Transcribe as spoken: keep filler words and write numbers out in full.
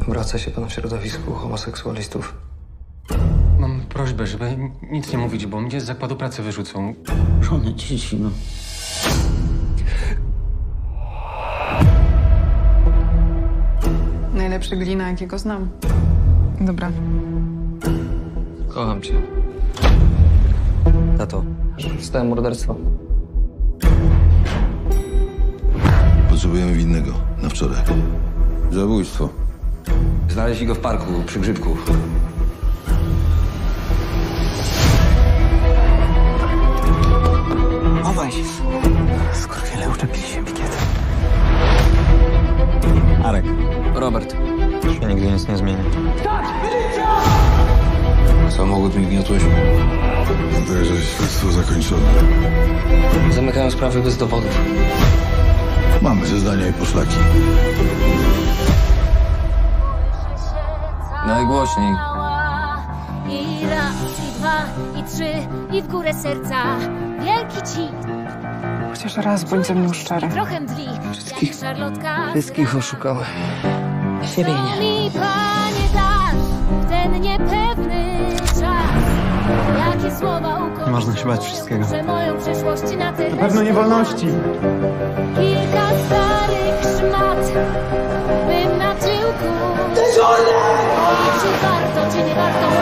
Obraca się pan w środowisku homoseksualistów. Mam prośbę, żeby nic nie mówić, bo mnie z zakładu pracy wyrzucą. Żonę, dzieci, no. Najlepszy glina, jakiego znam. Dobra. Kocham cię. Tato, zostałem morderstwo. Potrzebujemy winnego na wczoraj. Zabójstwo. Znaleźli go w parku przy grzybku. Chowaj się. Skurwiele uczepili się pikiet. Arek. Robert. Się nigdy nic nie zmieni. Samochód mi gniotłeś. Także śledztwo zakończone. Zamykają sprawy bez dowodów. Mamy zeznania i poszlaki. Najgłośniej. I raz, i dwa, i trzy, i w górę serca. Wielki ci. Chociaż raz bądź ze mną szczery. Trochę mdli. Wszystkich, Szarlotka. wszystkich oszukały. Siebie Co nie. mi, Panie, dasz w ten niepewny czas? Jakie słowa ukończą, Nie można się bać wszystkiego. że moją przyszłość na tyle. Na pewno nie wolności. Kilka starych szmat bym na tyłku. Czy warto, czy nie warto